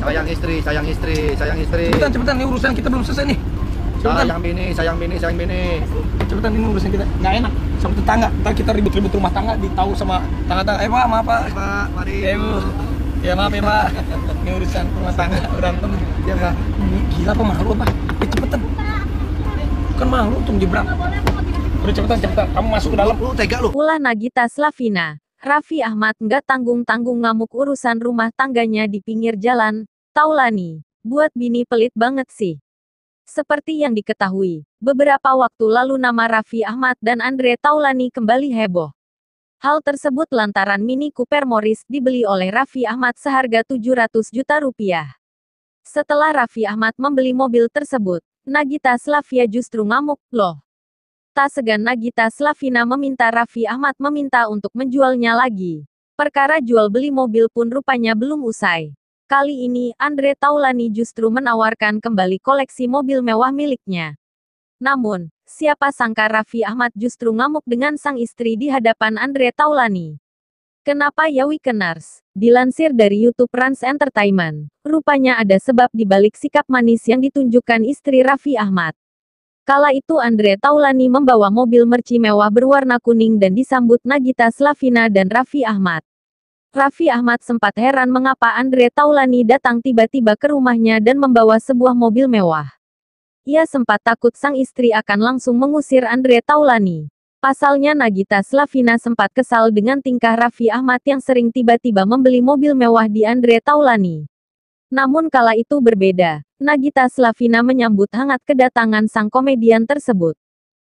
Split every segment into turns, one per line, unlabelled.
Sayang istri, sayang istri, sayang istri.
Cepetan, cepetan, ini urusan kita belum selesai nih. Cepetan.
Sayang bini, sayang bini, sayang bini.
Cepetan, ini urusan kita. Nggak enak sama tetangga. Ntar kita ribut-ribut rumah tangga, ditahu sama tangga-tangga. Pak, maaf Pak.
Pak, mari.
Bu. Ya maaf ya Pak. Ini urusan rumah tangga berantem. Ya Pak. Gila apa malu apa? Cepetan. Kan malu tuh jebrak. Udah cepetan, cepetan. Kamu masuk ke dalam.
Lu tega lu.
Ulah Nagita Slavina. Raffi Ahmad nggak tanggung-tanggung ngamuk urusan rumah tangganya di pinggir jalan. Taulani, buat bini pelit banget sih. Seperti yang diketahui, beberapa waktu lalu nama Raffi Ahmad dan Andre Taulani kembali heboh. Hal tersebut lantaran Mini Cooper Morris dibeli oleh Raffi Ahmad seharga 700 juta rupiah. Setelah Raffi Ahmad membeli mobil tersebut, Nagita Slavina justru ngamuk, loh. Tak segan Nagita Slavina meminta Raffi Ahmad meminta untuk menjualnya lagi. Perkara jual beli mobil pun rupanya belum usai. Kali ini, Andre Taulani justru menawarkan kembali koleksi mobil mewah miliknya. Namun, siapa sangka Raffi Ahmad justru ngamuk dengan sang istri di hadapan Andre Taulani. Kenapa ya Weekenders? Dilansir dari YouTube Rans Entertainment, rupanya ada sebab di balik sikap manis yang ditunjukkan istri Raffi Ahmad. Kala itu Andre Taulani membawa mobil merci mewah berwarna kuning dan disambut Nagita Slavina dan Raffi Ahmad. Raffi Ahmad sempat heran mengapa Andre Taulani datang tiba-tiba ke rumahnya dan membawa sebuah mobil mewah. Ia sempat takut sang istri akan langsung mengusir Andre Taulani. Pasalnya Nagita Slavina sempat kesal dengan tingkah Raffi Ahmad yang sering tiba-tiba membeli mobil mewah di Andre Taulani. Namun kala itu berbeda, Nagita Slavina menyambut hangat kedatangan sang komedian tersebut.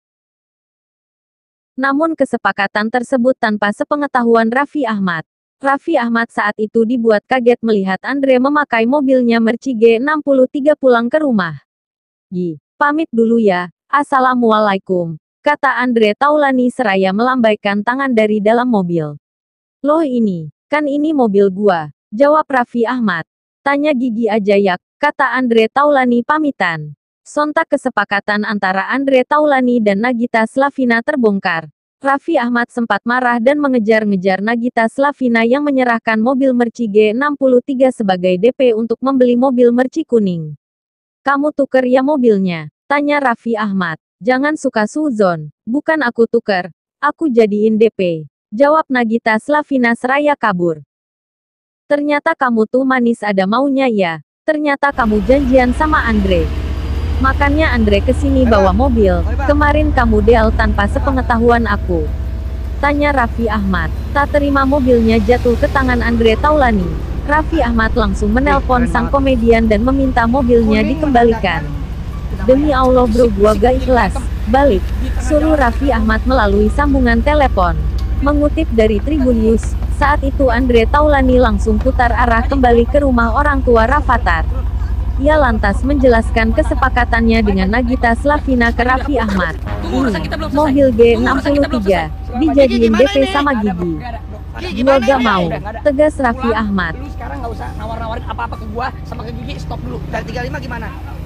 Namun kesepakatan tersebut tanpa sepengetahuan Raffi Ahmad. Raffi Ahmad saat itu dibuat kaget melihat Andre memakai mobilnya Mercy G63 pulang ke rumah. Pamit dulu ya, Assalamualaikum, kata Andre Taulani seraya melambaikan tangan dari dalam mobil. Loh ini, kan ini mobil gua, jawab Raffi Ahmad. Tanya Gigi aja yak, kata Andre Taulani pamitan. Sontak kesepakatan antara Andre Taulani dan Nagita Slavina terbongkar. Raffi Ahmad sempat marah dan mengejar-ngejar Nagita Slavina yang menyerahkan mobil Mercy G63 sebagai DP untuk membeli mobil Mercy kuning. Kamu tuker ya mobilnya? Tanya Raffi Ahmad. Jangan suka suzon, bukan aku tuker, aku jadiin DP. Jawab Nagita Slavina seraya kabur. Ternyata kamu tuh manis ada maunya ya, ternyata kamu janjian sama Andre. Makanya Andre kesini bawa mobil, kemarin kamu deal tanpa sepengetahuan aku. Tanya Raffi Ahmad. Tak terima mobilnya jatuh ke tangan Andre Taulani. Raffi Ahmad langsung menelpon sang komedian dan meminta mobilnya dikembalikan. Demi Allah bro gua gak ikhlas, balik, suruh Raffi Ahmad melalui sambungan telepon. Mengutip dari Tribun News, saat itu Andre Taulani langsung putar arah kembali ke rumah orang tua Rafathar. Ia lantas menjelaskan kesepakatannya dengan Nagita Slavina ke Raffi Ahmad. Ini, mobil G63, dijadiin DP sama Gigi. Gua gak mau, tegas Raffi Ahmad.
Lu sekarang nggak usah nawar-nawarin apa-apa ke gua sama ke Gigi, stop dulu.
Dan 35 gimana?